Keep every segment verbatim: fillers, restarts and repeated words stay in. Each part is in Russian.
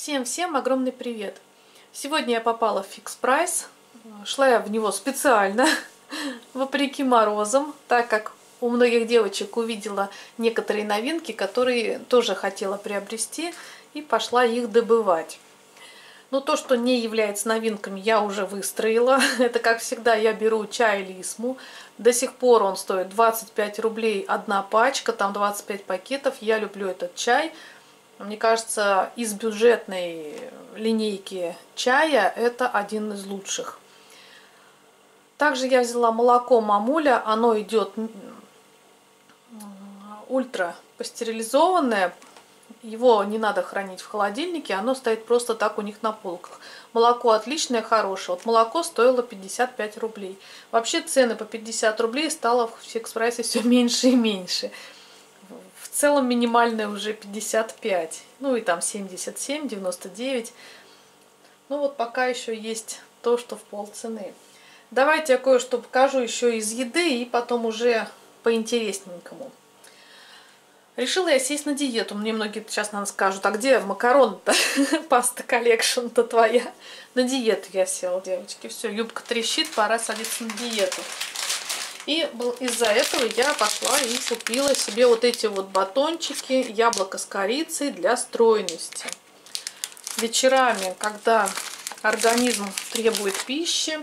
Всем-всем огромный привет! Сегодня я попала в Fix Price. Шла я в него специально, вопреки морозам, так как у многих девочек увидела некоторые новинки, которые тоже хотела приобрести, и пошла их добывать. Но то, что не является новинками, я уже выстроила. Это, как всегда, я беру чай Лисму. До сих пор он стоит двадцать пять рублей одна пачка, там двадцать пять пакетов. Я люблю этот чай. Мне кажется, из бюджетной линейки чая это один из лучших. Также я взяла молоко Мамуля. Оно идет ультра пастеризованное. Его не надо хранить в холодильнике, оно стоит просто так у них на полках. Молоко отличное, хорошее. Вот молоко стоило пятьдесят пять рублей. Вообще цены по пятьдесят рублей стало в Fix Price все меньше и меньше. В целом минимальная уже пятьдесят пять. Ну и там семьдесят семь, девяносто девять. Ну вот пока еще есть то, что в полцены. Давайте я кое-что покажу еще из еды и потом уже по-интересненькому. Решила я сесть на диету. Мне многие сейчас, наверное, скажут, а где макарон-то? Паста коллекшн-то твоя. На диету я села, девочки. Все, юбка трещит, пора садиться на диету. И из-за этого я пошла и купила себе вот эти вот батончики яблоко с корицей для стройности. Вечерами, когда организм требует пищи,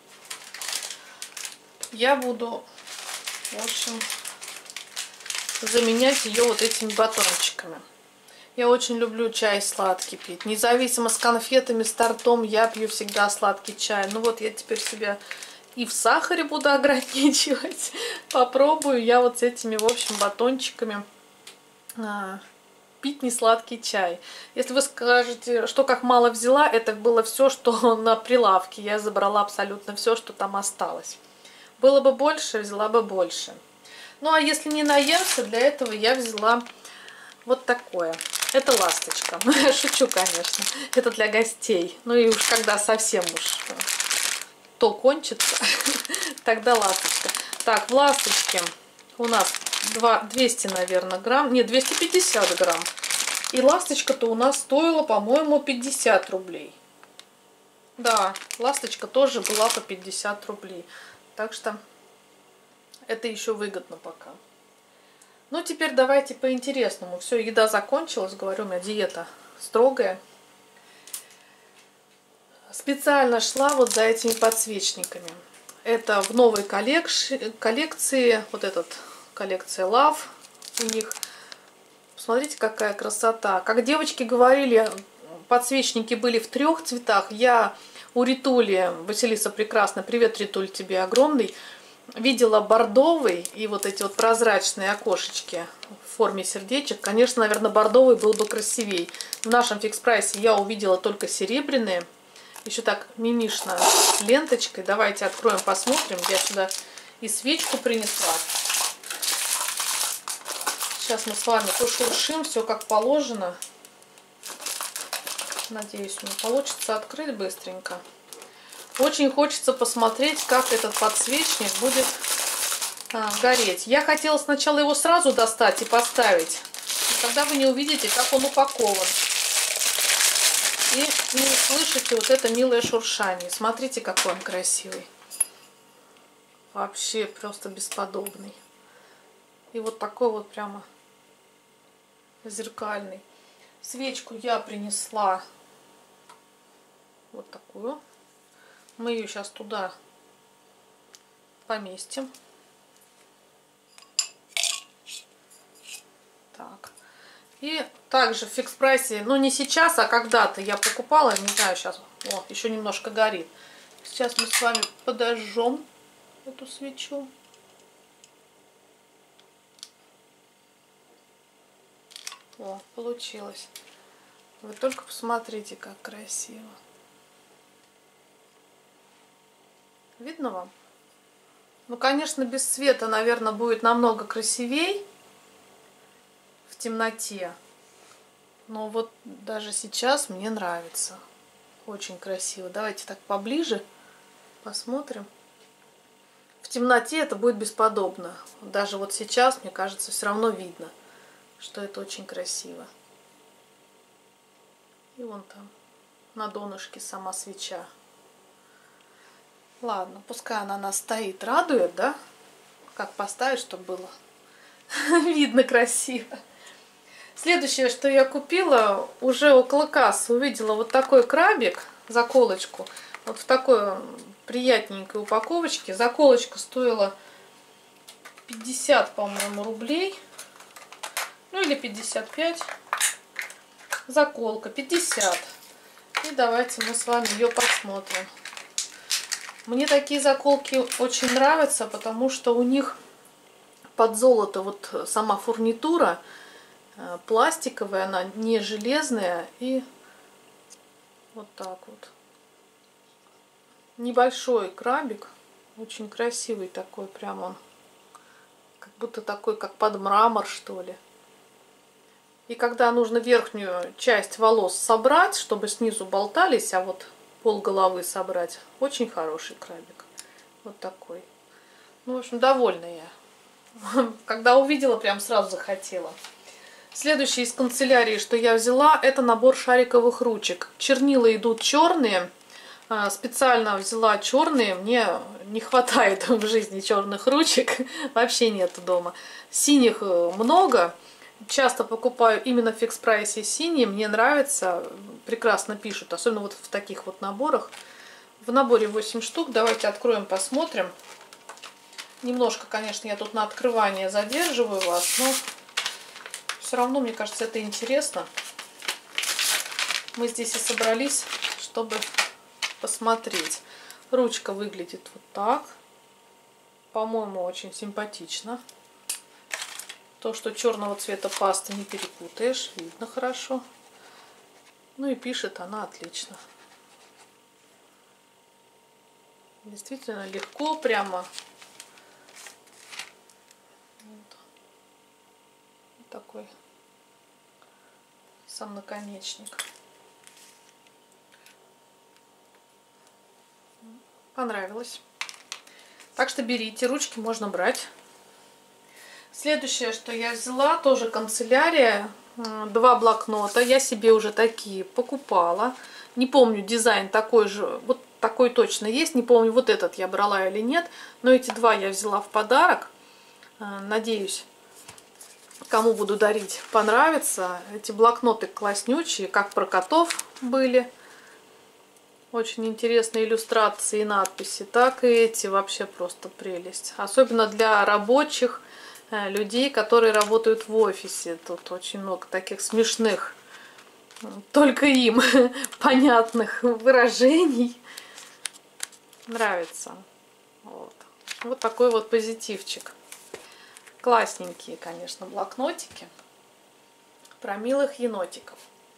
я буду, в общем, заменять ее вот этими батончиками. Я очень люблю чай сладкий пить. Независимо с конфетами, с тортом, я пью всегда сладкий чай. Ну вот я теперь себя и в сахаре буду ограничивать. Попробую я вот с этими, в общем, батончиками а, пить несладкий чай. Если вы скажете, что как мало взяла, это было все, что на прилавке. Я забрала абсолютно все, что там осталось. Было бы больше, взяла бы больше. Ну а если не наемся, для этого я взяла вот такое. Это ласточка. Я шучу, конечно. Это для гостей. Ну и уж когда совсем уж то кончится, тогда ласточка. Так, в ласточке у нас двести, наверное, грамм. Нет, двести пятьдесят грамм. И ласточка-то у нас стоила, по-моему, пятьдесят рублей. Да, ласточка тоже была по пятьдесят рублей. Так что это еще выгодно пока. Ну, теперь давайте по-интересному. Все, еда закончилась. Говорю, у меня диета строгая. Специально шла вот за этими подсвечниками. Это в новой коллекции. Вот этот коллекция Love у них. Посмотрите, какая красота. Как девочки говорили, подсвечники были в трех цветах. Я у Ритули, Василиса прекрасно, привет, Ритуль, тебе огромный, видела бордовый и вот эти вот прозрачные окошечки в форме сердечек. Конечно, наверное, бордовый был бы красивей. В нашем Fix Price я увидела только серебряные. Еще так мимишно с ленточкой. Давайте откроем, посмотрим. Я сюда и свечку принесла. Сейчас мы с вами пошуршим, все как положено. Надеюсь, мне получится открыть быстренько. Очень хочется посмотреть, как этот подсвечник будет а, гореть. Я хотела сначала его сразу достать и поставить. Но тогда вы не увидите, как он упакован. И не услышите вот это милое шуршание. Смотрите, какой он красивый. Вообще просто бесподобный. И вот такой вот прямо зеркальный. Свечку я принесла вот такую. Мы ее сейчас туда поместим. Так. И также в Fix Price, ну не сейчас, а когда-то я покупала, не знаю, сейчас, о, еще немножко горит. Сейчас мы с вами подожжем эту свечу. О, получилось. Вы только посмотрите, как красиво. Видно вам? Ну, конечно, без света, наверное, будет намного красивей в темноте. Но вот даже сейчас мне нравится. Очень красиво. Давайте так поближе посмотрим. В темноте это будет бесподобно. Даже вот сейчас, мне кажется, все равно видно, что это очень красиво. И вон там на донышке сама свеча. Ладно, пускай она нас стоит, радует, да? Как поставить, чтобы было видно красиво. Следующее, что я купила, уже около кассы увидела вот такой крабик, заколочку. Вот в такой приятненькой упаковочке. Заколочка стоила пятьдесят, по-моему, рублей. Ну или пятьдесят пять. Заколка пятьдесят. И давайте мы с вами ее посмотрим. Мне такие заколки очень нравятся, потому что у них под золото вот сама фурнитура пластиковая, она не железная. И вот так вот. Небольшой крабик, очень красивый такой, прям он, как будто такой, как под мрамор, что ли. И когда нужно верхнюю часть волос собрать, чтобы снизу болтались, а вот пол головы собрать, очень хороший крабик. Вот такой. Ну, в общем, довольна я. Когда увидела, прям сразу захотела. Следующее из канцелярии, что я взяла, это набор шариковых ручек. Чернила идут черные. Специально взяла черные, мне не хватает в жизни черных ручек, вообще нету дома. Синих много, часто покупаю именно в фикс прайсе синие, мне нравится, прекрасно пишут, особенно вот в таких вот наборах. В наборе восемь штук, давайте откроем, посмотрим. Немножко, конечно, я тут на открывание задерживаю вас, но все равно, мне кажется, это интересно. Мы здесь и собрались, чтобы посмотреть. Ручка выглядит вот так. По-моему, очень симпатично. То, что черного цвета пасты не перепутаешь, видно хорошо. Ну и пишет она отлично. Действительно легко, прямо. Вот. Такой сам наконечник. Понравилось. Так что берите, ручки можно брать. Следующее, что я взяла, тоже канцелярия. Два блокнота. Я себе уже такие покупала. Не помню, дизайн такой же. Вот такой точно есть. Не помню, вот этот я брала или нет. Но эти два я взяла в подарок. Надеюсь, кому буду дарить, понравится. Эти блокноты класснючие, как про котов были. Очень интересные иллюстрации и надписи. Так и эти вообще просто прелесть. Особенно для рабочих людей, которые работают в офисе. Тут очень много таких смешных, только им понятных выражений. Нравится. Вот. Вот такой вот позитивчик. Классненькие, конечно, блокнотики. Про милых енотиков.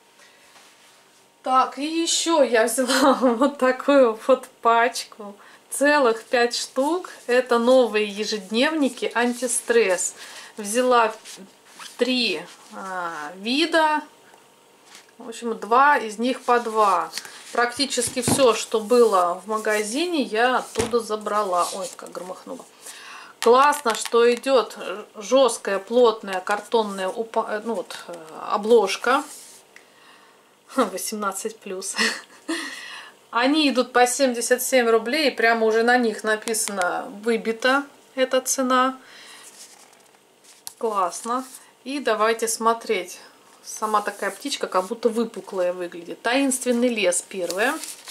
Так, и еще я взяла вот такую вот пачку, целых пять штук. Это новые ежедневники антистресс. Взяла три а, вида, в общем, два из них по два. Практически все, что было в магазине, я оттуда забрала. Ой, как громыхнуло. Классно, что идет жесткая, плотная картонная упа... ну, вот, обложка. восемнадцать плюс. Они идут по семьдесят семь рублей. Прямо уже на них написано выбита эта цена. Классно. И давайте смотреть. Сама такая птичка как будто выпуклая выглядит. Таинственный лес первое.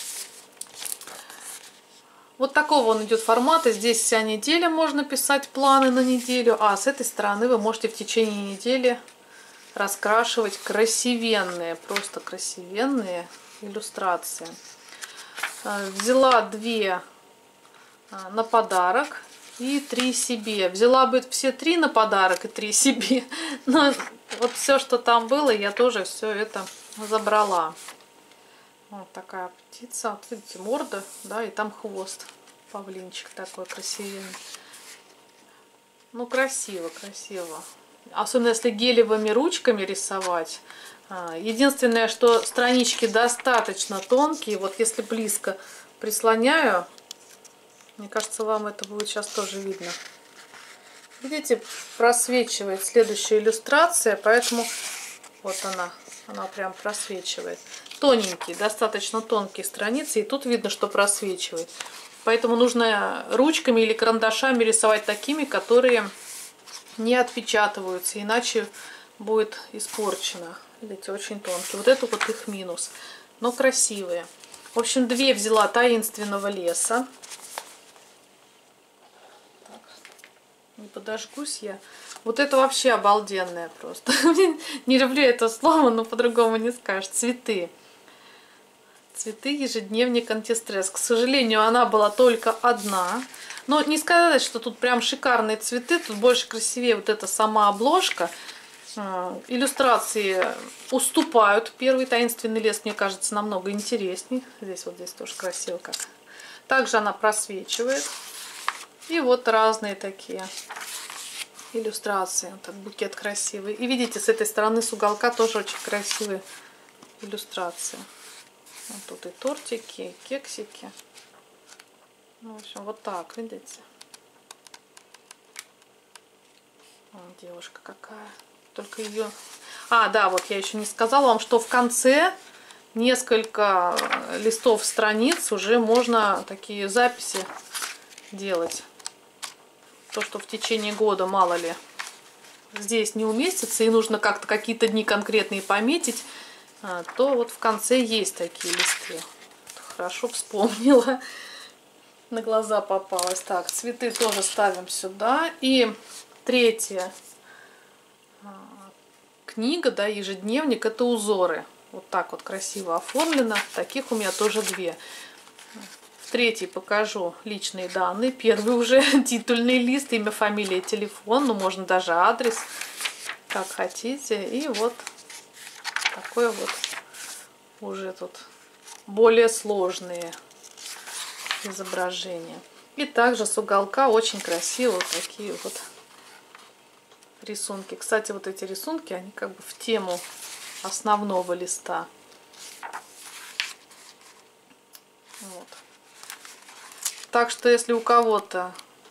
Вот такого он идет формата. Здесь вся неделя можно писать планы на неделю. А с этой стороны вы можете в течение недели раскрашивать красивенные, просто красивенные иллюстрации. Взяла две на подарок и три себе. Взяла бы все три на подарок и три себе. Но вот все, что там было, я тоже все это забрала. Вот такая птица. Вот видите, морда, да, и там хвост. Павлинчик такой красивенный. Ну, красиво, красиво. Особенно если гелевыми ручками рисовать. Единственное, что странички достаточно тонкие. Вот если близко прислоняю, мне кажется, вам это будет сейчас тоже видно. Видите, просвечивает следующая иллюстрация, поэтому вот она Она прям просвечивает. Тоненькие, достаточно тонкие страницы. И тут видно, что просвечивает. Поэтому нужно ручками или карандашами рисовать такими, которые не отпечатываются. Иначе будет испорчено. Видите, очень тонкие. Вот это вот их минус. Но красивые. В общем, две взяла таинственного леса. Так, не подожгусь я. Вот это вообще обалденное просто. Не люблю это слово, но по-другому не скажешь. Цветы. Цветы, ежедневник, антистресс. К сожалению, она была только одна. Но не сказать, что тут прям шикарные цветы. Тут больше красивее вот эта сама обложка. Иллюстрации уступают. Первый таинственный лес, мне кажется, намного интереснее. Здесь вот здесь тоже красиво как. Также она просвечивает. И вот разные такие иллюстрации. Вот так букет красивый. И видите, с этой стороны, с уголка, тоже очень красивые иллюстрации. Вот тут и тортики, и кексики. Ну, в общем, вот так, видите. Вон девушка какая. Только ее... А, да, вот я еще не сказала вам, что в конце несколько листов страниц уже можно такие записи делать. То, что в течение года, мало ли, здесь не уместится, и нужно как-то какие-то дни конкретные пометить, то вот в конце есть такие листы. Хорошо вспомнила. На глаза попалась. Так, цветы тоже ставим сюда. И третья книга, да, ежедневник, это узоры. Вот так вот красиво оформлено. Таких у меня тоже две. В третьей покажу личные данные. Первый уже титульный лист, имя, фамилия, телефон. Ну, можно даже адрес, как хотите. И вот такое вот уже тут более сложные изображения. И также с уголка очень красиво такие вот рисунки. Кстати, вот эти рисунки, они как бы в тему основного листа. Вот. Так что, если у кого-то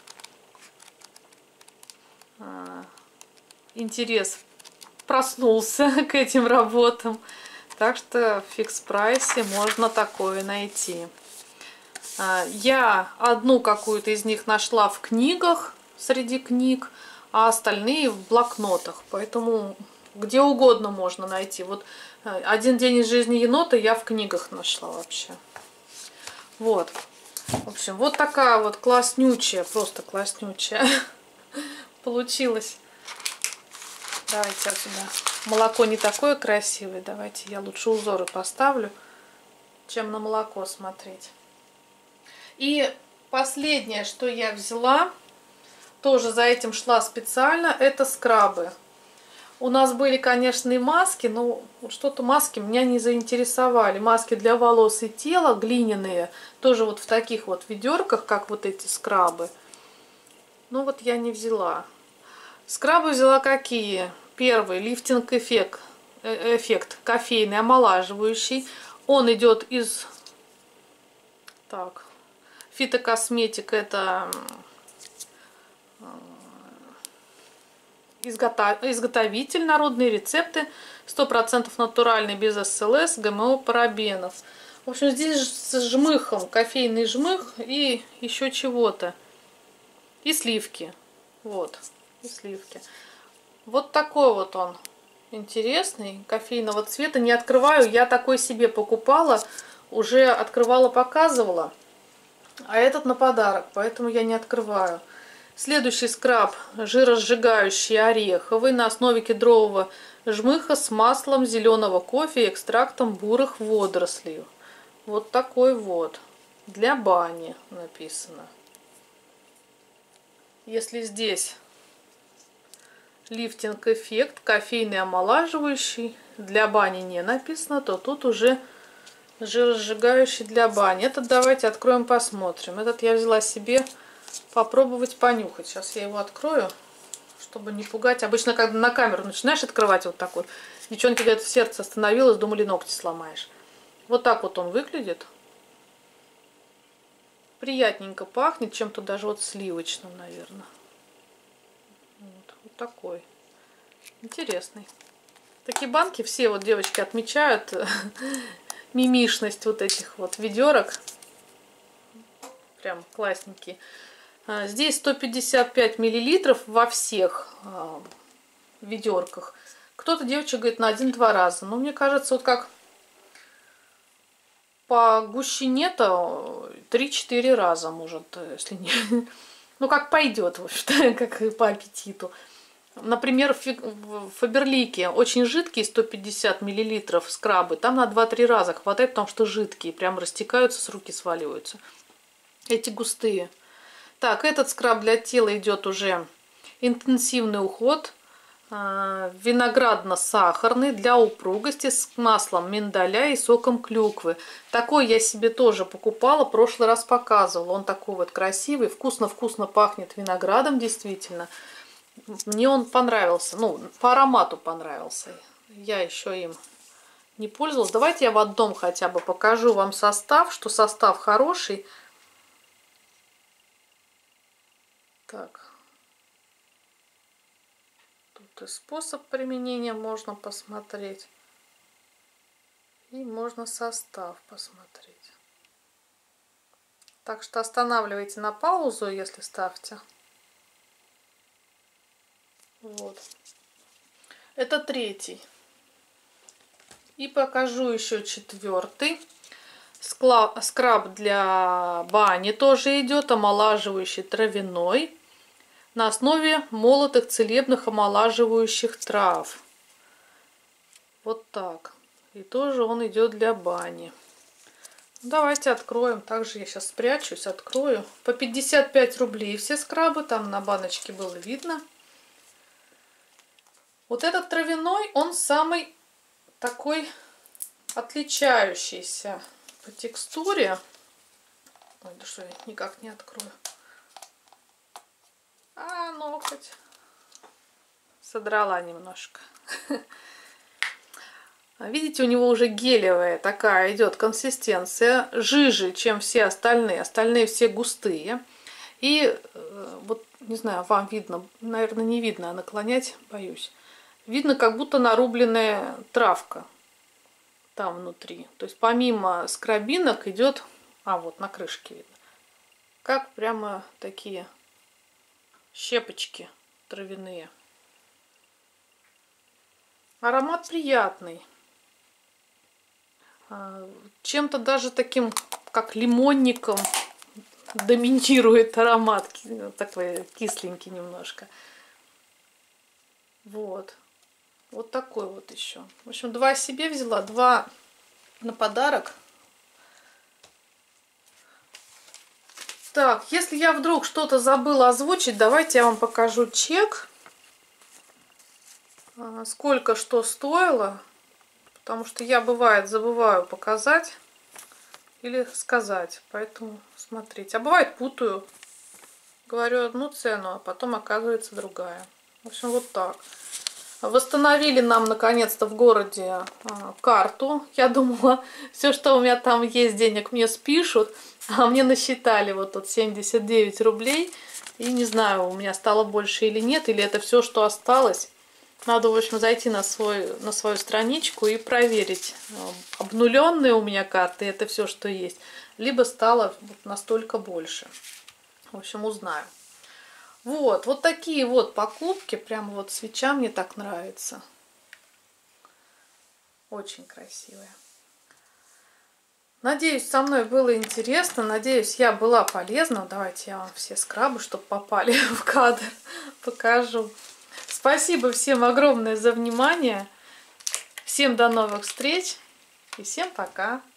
а, интерес проснулся к этим работам, так что в фикс прайсе можно такое найти. А, я одну какую-то из них нашла в книгах, среди книг, а остальные в блокнотах. Поэтому где угодно можно найти. Вот «Один день из жизни енота» я в книгах нашла вообще. Вот. В общем, вот такая вот класснючая, просто класснючая получилась. Давайте отсюда. Молоко не такое красивое. Давайте я лучше узоры поставлю, чем на молоко смотреть. И последнее, что я взяла, тоже за этим шла специально, это скрабы. У нас были, конечно, и маски, но что-то маски меня не заинтересовали. Маски для волос и тела, глиняные, тоже вот в таких вот ведерках, как вот эти скрабы. Ну вот я не взяла. Скрабы взяла какие? Первый, лифтинг эффект, эффект кофейный, омолаживающий. Он идет из... Так, фитокосметика, это... изготовитель, народные рецепты, сто процентов натуральный, без СЛС, ГМО, парабенов. В общем, здесь с жмыхом, кофейный жмых и еще чего-то. И сливки. Вот, и сливки. Вот такой вот он интересный, кофейного цвета. Не открываю, я такой себе покупала, уже открывала, показывала. А этот на подарок, поэтому я не открываю. Следующий скраб жиросжигающий ореховый на основе кедрового жмыха с маслом зеленого кофе и экстрактом бурых водорослей. Вот такой вот. Для бани написано. Если здесь лифтинг эффект, кофейный омолаживающий, для бани не написано, то тут уже жиросжигающий для бани. Этот давайте откроем, посмотрим. Этот я взяла себе попробовать понюхать. Сейчас я его открою, чтобы не пугать. Обычно, когда на камеру начинаешь открывать вот такой, девчонки говорят, сердце остановилось, думали, ногти сломаешь. Вот так вот он выглядит. Приятненько пахнет, чем-то даже вот сливочным, наверное. Вот, вот такой. Интересный. Такие банки все вот девочки отмечают мимишность вот этих вот ведерок. Прям классненькие. Здесь сто пятьдесят пять миллилитров во всех ведерках. Кто-то, девочек, говорит, на один-два раза. Но мне кажется, вот как по гущине-то три-четыре раза может, если не... Ну, как пойдет, в общем-то, как и по аппетиту. Например, в Фаберлике очень жидкие сто пятьдесят миллилитров скрабы. Там на два-три раза хватает, потому что жидкие. Прям растекаются, с руки сваливаются. Эти густые. Так, этот скраб для тела идет уже интенсивный уход. Виноградно-сахарный для упругости с маслом миндаля и соком клюквы. Такой я себе тоже покупала, в прошлый раз показывала. Он такой вот красивый, вкусно-вкусно пахнет виноградом, действительно. Мне он понравился, ну, по аромату понравился. Я еще им не пользовалась. Давайте я в одном хотя бы покажу вам состав, что состав хороший. Так. Тут и способ применения можно посмотреть. И можно состав посмотреть. Так что останавливайте на паузу, если ставьте. Вот. Это третий. И покажу еще четвертый. Скраб для бани тоже идет, омолаживающий травяной. На основе молотых целебных омолаживающих трав. Вот так. И тоже он идет для бани. Давайте откроем. Также я сейчас спрячусь, открою. По пятьдесят пять рублей все скрабы. Там на баночке было видно. Вот этот травяной, он самый такой отличающийся по текстуре. Ой, да что я никак не открою. А, ноготь. Содрала немножко. Видите, у него уже гелевая такая идет консистенция. Жиже, чем все остальные. Остальные все густые. И вот, не знаю, вам видно, наверное, не видно, а наклонять боюсь. Видно, как будто нарубленная травка там внутри. То есть помимо скрабинок идет, а вот на крышке видно, как прямо такие щепочки травяные. Аромат приятный. Чем-то даже таким, как лимонником, доминирует аромат. Такой кисленький немножко. Вот. Вот такой вот еще. В общем, два себе взяла, два на подарок. Так, если я вдруг что-то забыла озвучить, давайте я вам покажу чек. Сколько что стоило. Потому что я, бывает, забываю показать или сказать. Поэтому смотрите. А бывает, путаю. Говорю одну цену, а потом оказывается другая. В общем, вот так. Восстановили нам наконец-то в городе карту. Я думала, все, что у меня там есть денег, мне спишут. А мне насчитали вот тут семьдесят девять рублей. И не знаю, у меня стало больше или нет. Или это все, что осталось. Надо, в общем, зайти на, свой, на свою страничку и проверить. Обнуленные у меня карты, это все, что есть. Либо стало настолько больше. В общем, узнаю. Вот, вот такие вот покупки. Прямо вот свеча мне так нравится. Очень красивая. Надеюсь, со мной было интересно. Надеюсь, я была полезна. Давайте я вам все скрабы, чтобы попали в кадр, покажу. Спасибо всем огромное за внимание. Всем до новых встреч. И всем пока.